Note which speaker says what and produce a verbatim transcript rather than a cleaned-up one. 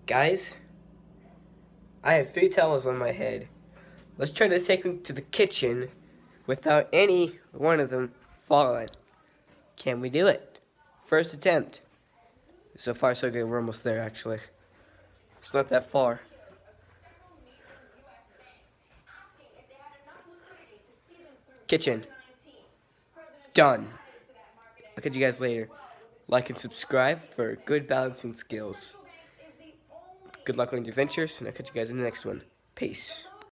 Speaker 1: Guys, I have three towels on my head. Let's try to take them to the kitchen without any one of them falling. Can we do it? First attempt. So far, so good. We're almost there, actually. It's not that far. Kitchen. Done. I'll catch you guys later. Like and subscribe for good balancing skills. Good luck on your adventures, and I'll catch you guys in the next one. Peace.